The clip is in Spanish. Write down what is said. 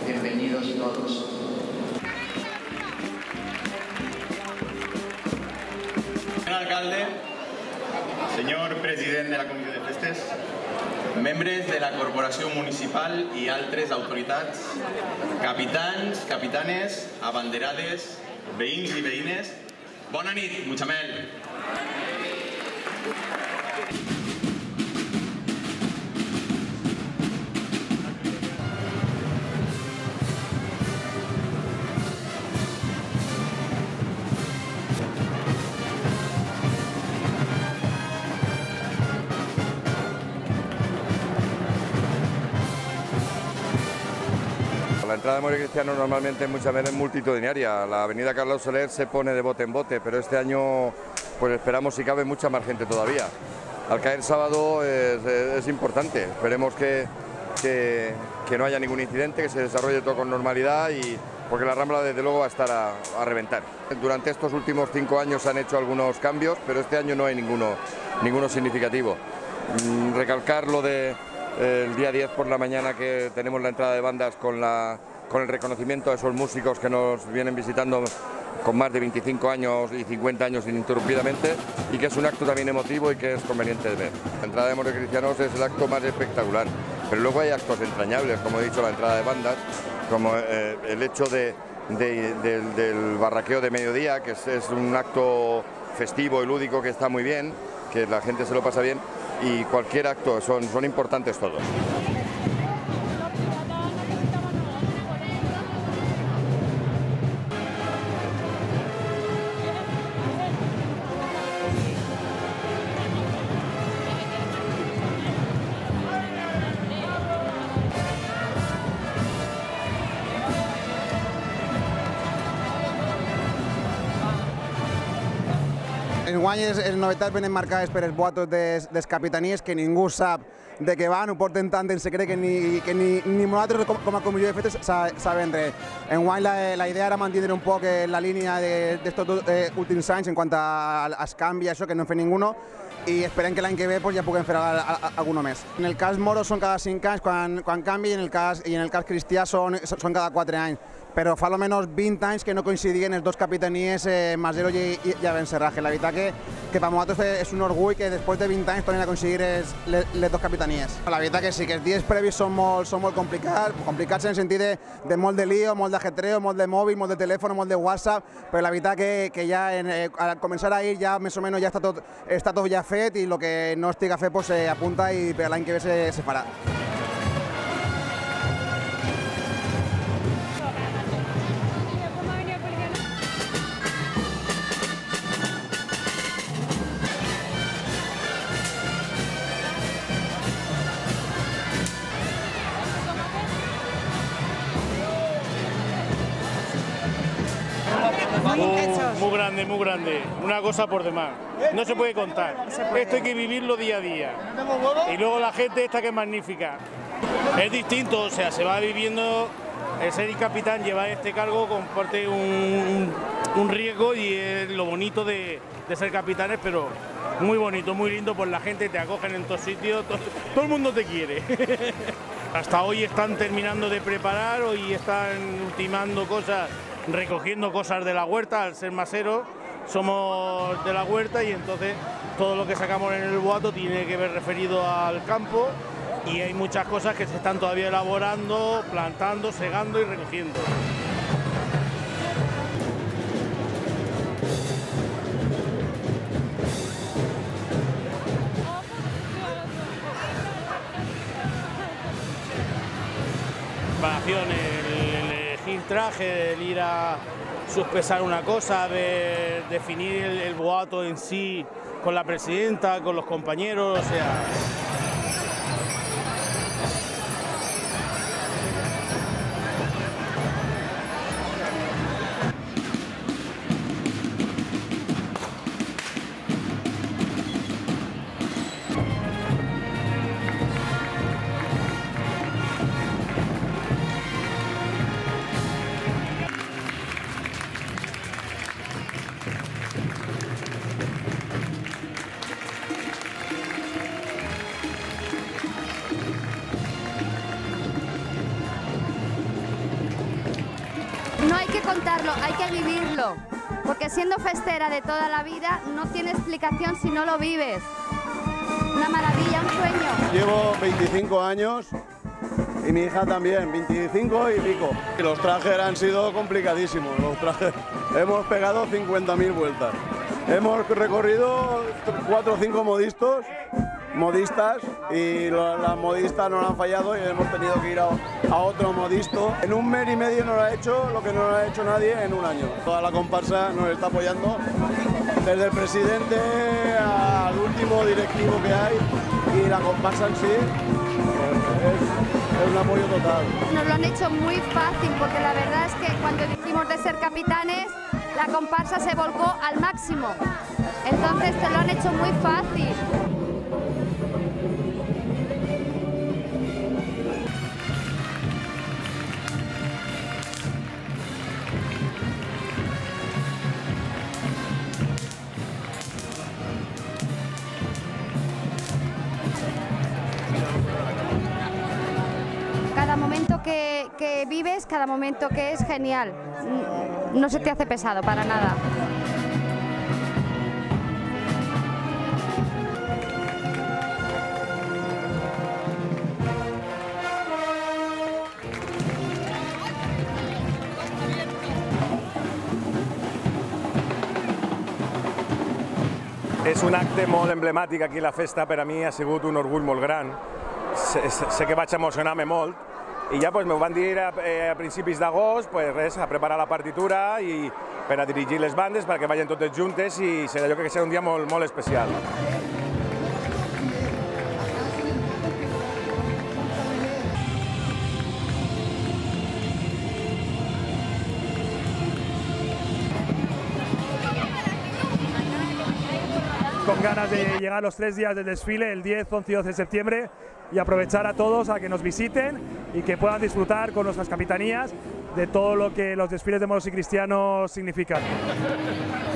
Bienvenidos todos. Señor alcalde, senyor president de la Comissió de Festes, membres de la Corporació Municipal i altres autoritats, capitans, capitanes, abanderades, veïns i veïnes, bona nit, Mutxamel. La entrada de Moros Cristianos normalmente en Mutxamel es multitudinaria. La avenida Carlos Soler se pone de bote en bote, pero este año pues esperamos, si cabe, mucha más gente todavía. Al caer sábado es importante, esperemos que no haya ningún incidente, que se desarrolle todo con normalidad, porque la Rambla desde luego va a estar a reventar. Durante estos últimos 5 años se han hecho algunos cambios, pero este año no hay ninguno significativo. Recalcar lo de el día 10 por la mañana, que tenemos la entrada de bandas con el reconocimiento de esos músicos que nos vienen visitando con más de 25 años y 50 años ininterrumpidamente, y que es un acto también emotivo y que es conveniente de ver. La entrada de Moros Cristianos es el acto más espectacular, pero luego hay actos entrañables, como he dicho, la entrada de bandas, como el hecho del barraqueo de mediodía, que es un acto festivo y lúdico que está muy bien, que la gente se lo pasa bien, y cualquier acto, son importantes todos. Enguany les novetats venen marcades per els boatos de les capitanies, que ningú sap de què van, ho porten tant en secret que ni nosaltres com a comissió de festes sabem res. Enguany la idea era mantenir un poc la línia d'estos últims anys en quant als canvis, això que no hem fet ningú, i esperem que l'any que ve ja puguem fer alguna més. En el cas Moros són cada 5 anys quan canvi, i en el cas Cristià són cada 4 anys. Però fa almenys 20 anys que no coincidien els dos capitanies, Masero i Abencerraje. La veritat que per nosaltres és un orgull que després de 20 anys tornin a coincidir les dos capitanies. La veritat que sí, que els dies previs són molt complicats en el sentit de molt de lío, molt d'ajetreo, molt de mòbil, molt de telèfon, molt de WhatsApp, però la veritat que ja al començar a ir ja més o menys ja està tot ja fet, i el que no estiga fet s'apunta i per l'any que ve se farà. Muy grande, una cosa por demás, no se puede contar, esto hay que vivirlo día a día, y luego la gente esta que es magnífica, es distinto, o sea, se va viviendo, el ser capitán, llevar este cargo comparte un riesgo, y es lo bonito de ser capitanes, pero muy bonito, muy lindo, pues la gente te acogen en todos sitios, todo el mundo te quiere. Hasta hoy están terminando de preparar, hoy están ultimando cosas, recogiendo cosas de la huerta. Al ser maseros somos de la huerta, y entonces todo lo que sacamos en el boato tiene que ver referido al campo, y hay muchas cosas que se están todavía elaborando, plantando, segando y recogiendo. El elegir traje, el ir a sospesar una cosa, definir el boato en sí con la presidenta, con los compañeros, o sea... No hay que contarlo, hay que vivirlo, porque siendo festera de toda la vida no tiene explicación si no lo vives. Una maravilla, un sueño. Llevo 25 años y mi hija también, 25 y pico. Y los trajes han sido complicadísimos, los trajes. Hemos pegado 50.000 vueltas. Hemos recorrido 4 o 5 modistas y las modistas nos han fallado y hemos tenido que ir a otro modisto. En un mes y medio nos lo ha hecho lo que no lo ha hecho nadie en un año. Toda la comparsa nos está apoyando, desde el presidente al último directivo que hay, y la comparsa en sí es un apoyo total. Nos lo han hecho muy fácil, porque la verdad es que cuando dijimos de ser capitanes, la comparsa se volcó al máximo. Entonces te lo han hecho muy fácil. Cada momento que vives, cada momento que es genial, no se te hace pesado para nada. És un acte molt emblemàtic aquí a la festa, per a mi ha sigut un orgull molt gran. Sé que vaig emocionar-me molt i ja m'ho van dir a principis d'agost, res, a preparar la partitura i per a dirigir les bandes perquè vagin totes juntes, i serà allò que serà un dia molt, molt especial. Con ganas de llegar los 3 días del desfile, el 10, 11 y 12 de septiembre, y aprovechar a todos a que nos visiten y que puedan disfrutar con nuestras capitanías de todo lo que los desfiles de moros y cristianos significan.